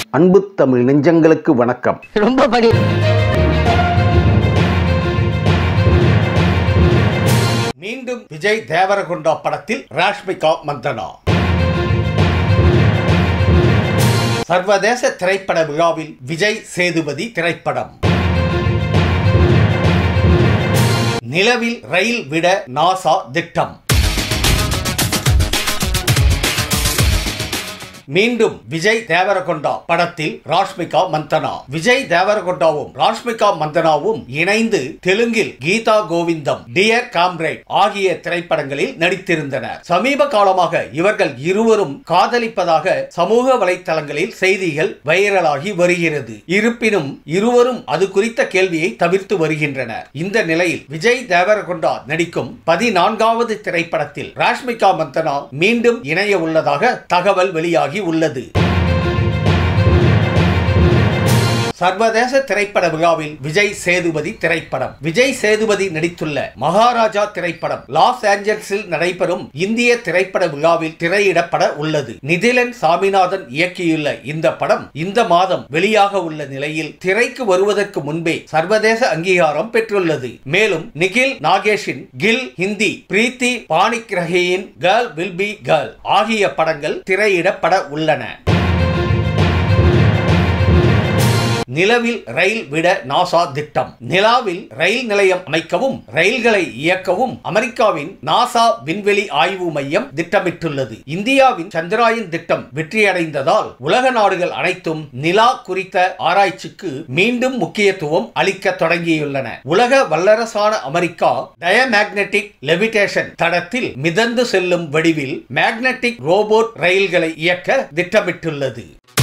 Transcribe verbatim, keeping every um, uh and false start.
அன்பு தமிழ் நெஞ்சங்களுக்கு வணக்கம். ரொம்ப படி மீண்டும் விஜய் தேவரகொண்டா படத்தில் ராஷ்மிகா மந்தனா. சர்வதேச திரைப்பட விழாவில் விஜய் சேதுபதி திரைப்படம். நிலவில் ரயில் விட நாசா திட்டம். மீண்டும் விஜய் தேவரகொண்டா படத்தில் ராஷ்மிகா மந்தனா. விஜய் தேவரகொண்டாவும் ராஷ்மிகா மந்தனாவும் இணைந்து தெலுங்கில் கீதா கோவிந்தம், டியர் காம்ரேட் ஆகிய திரைப்படங்களில் நடித்திருந்தனர். சமீப காலமாக இவர்கள் இருவரும் காதலிப்பதாக சமூக வலைத்தளங்களில் செய்திகள் வைரலாகி வருகிறது. இருப்பினும் இருவரும் அது குறித்த கேள்வியை தவிர்த்து வருகின்றனர். இந்த நிலையில் விஜய் தேவரகொண்டா நடிக்கும் பதினான்காவது திரைப்படத்தில் ராஷ்மிகா மந்தனா மீண்டும் இணைய உள்ளதாக தகவல் வெளியாகி உள்ளது. சர்வதேச திரைப்பட விழாவில் விஜய் சேதுபதி திரைப்படம். விஜய் சேதுபதி நடித்துள்ள மகாராஜா திரைப்படம் லாஸ் ஏஞ்சல்ஸில் நடைபெறும் இந்திய திரைப்பட விழாவில் திரையிடப்பட உள்ளது. நிதிலன் சாமிநாதன் இயக்கியுள்ள இந்த படம் இந்த மாதம் வெளியாக உள்ள நிலையில் திரைக்கு வருவதற்கு முன்பே சர்வதேச அங்கீகாரம் பெற்றுள்ளது. மேலும் நிகில் நாகேஷின் கில் ஹிந்தி, பிரீத்தி பாணிக்ரஹியின் கேர்ள் வில் பி கேர்ள் ஆகிய படங்கள் திரையிடப்பட உள்ளன. நிலவில் ரயில் விட நாசா திட்டம். நிலாவில் ரயில் நிலையம் அமைக்கவும் ரயில்களை இயக்கவும் அமெரிக்காவின் நாசா விண்வெளி ஆய்வு மையம் திட்டமிட்டுள்ளது. இந்தியாவின் சந்திராயன் திட்டம் வெற்றியடைந்ததால் உலக நாடுகள் அனைத்தும் நிலா குறித்த ஆராய்ச்சிக்கு மீண்டும் முக்கியத்துவம் அளிக்க தொடங்கியுள்ளன. உலக வல்லரசான அமெரிக்கா டயமேக்னெட்டிக் லெவிடேஷன் தடத்தில் மிதந்து செல்லும் வடிவில் மேக்னெட்டிக் ரோபோட் ரயில்களை இயக்க திட்டமிட்டுள்ளது.